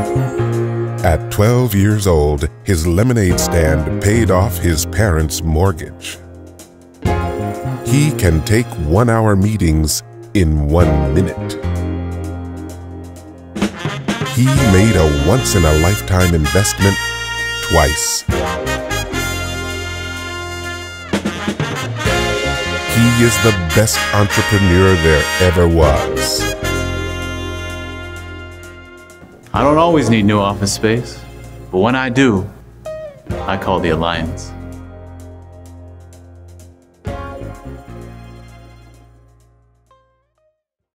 At 12 years old, his lemonade stand paid off his parents' mortgage. He can take 1-hour meetings in 1 minute. He made a once-in-a-lifetime investment twice. He is the best entrepreneur there ever was. I don't always need new office space, but when I do, I call the Alliance.